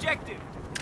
objective.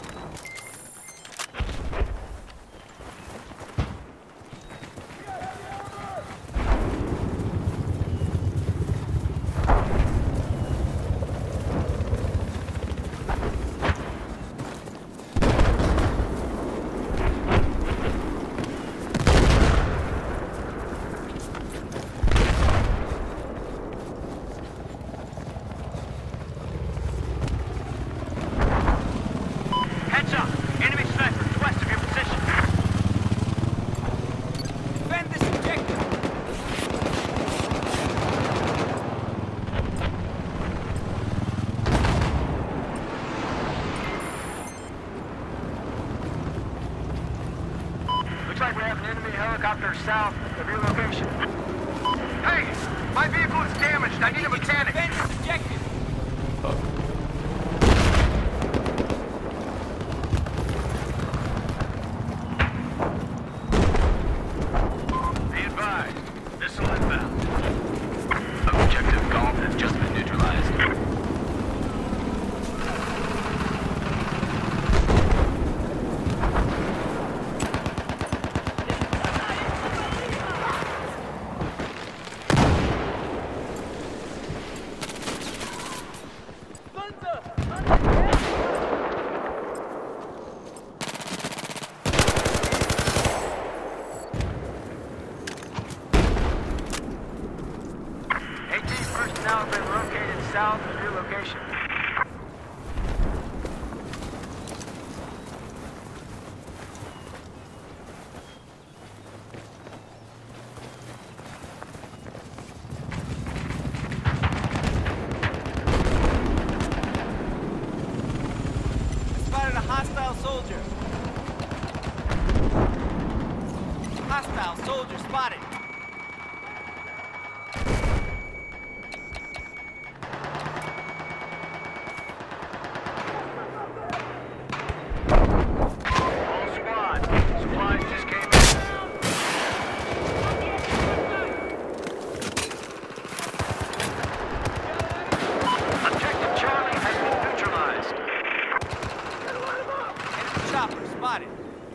Helicopter south of your location. Hey! My vehicle is damaged. I need a mechanic. Defend this objective. Be advised. Missile inbound. Objective Golf has just been neutralized. Personnel have been located south of your location. Spotted a hostile soldier. Hostile soldier spotted. Chopper spotted.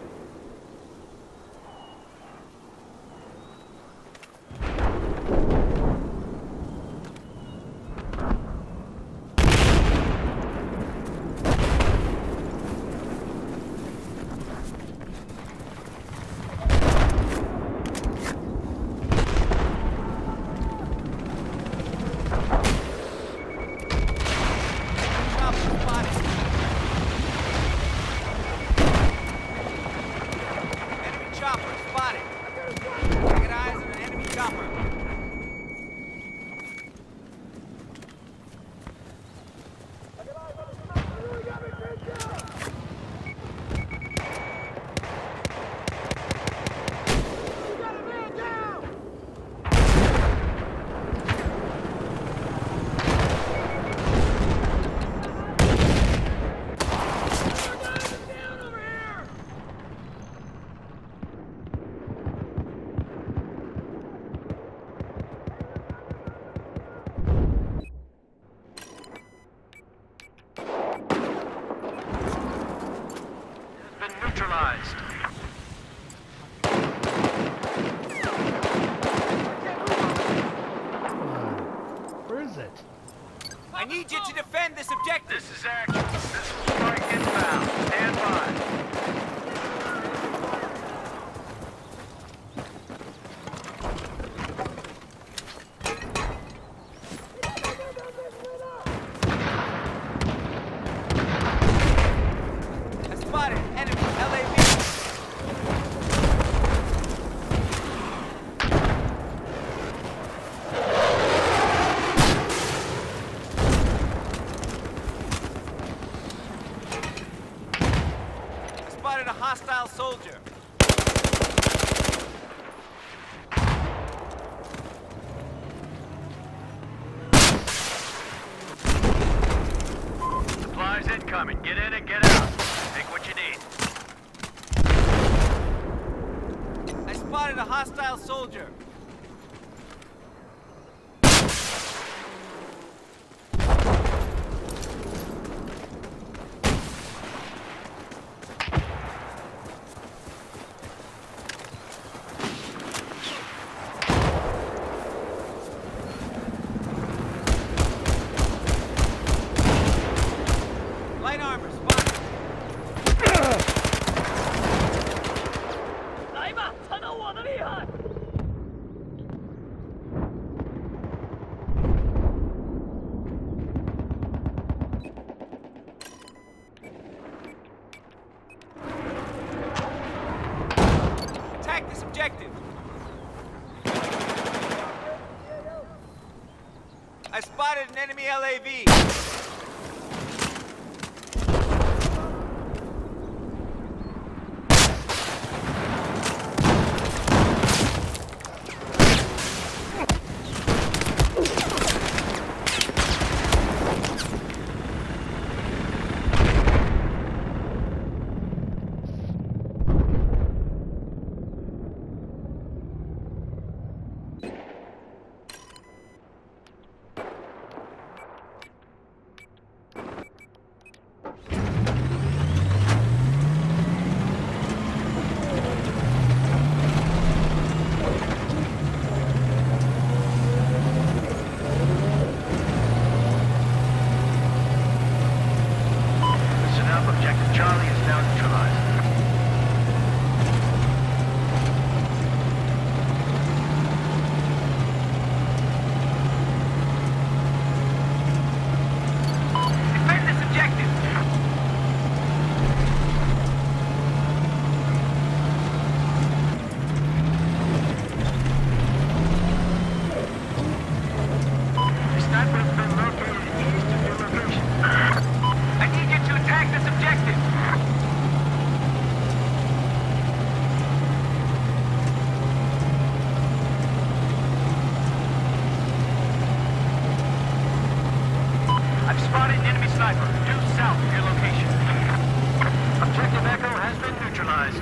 Chopper spotted. I got eyes on an enemy chopper. Neutralized. Where is it? I need you to defend this objective. This is action. Missile strike inbound. Stand by. Spotted enemy LAV. Spotted a hostile soldier. Supplies incoming. Get in and get out. Take what you need. I spotted a hostile soldier. Light armor spotted. Attack this objective. I spotted an enemy LAV. Objective Charlie is now neutralized. Defend this objective! The sniper has been located east of your location. I need you to attack this objective! I've spotted an enemy sniper due south of your location. Objective Echo has been neutralized.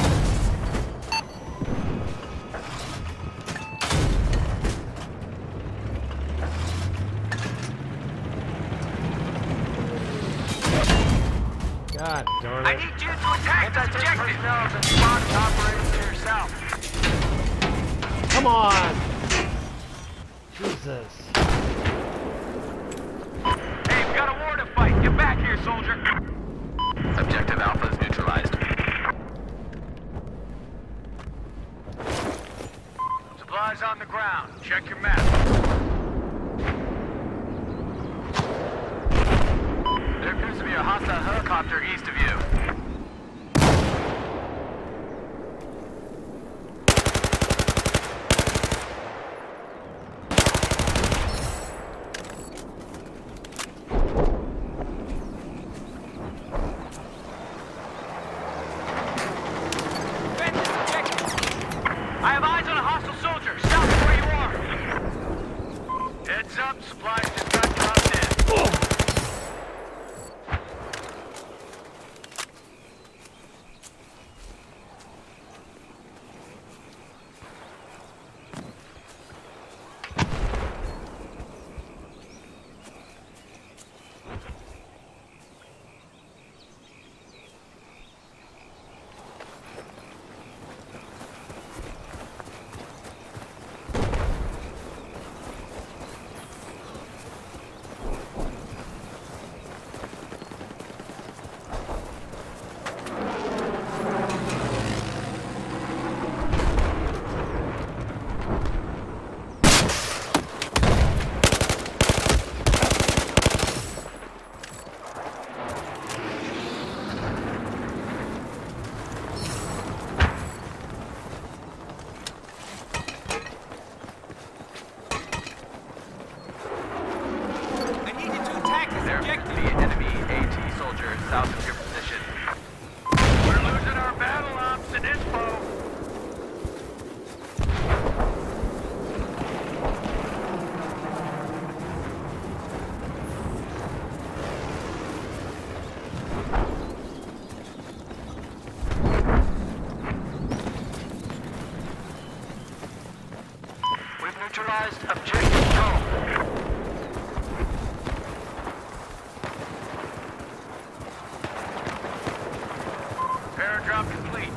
God darn I it. need you to attack this objective! Personnel have been spotted operating to your south. Come on! Jesus. Hey, we got a war to fight. Get back here, soldier. Objective Alpha is neutralized. Supplies on the ground. Check your map. There appears to be a hostile helicopter east of you. Defend this objective. I have eyes on a hostile soldier, south of where you are. Heads up, supplies just got dropped in. I need you to attack this There objective. appears to be enemy AT soldier south of your position. We're losing our battle ops and info. We've neutralized objective Dome. Airdrop complete.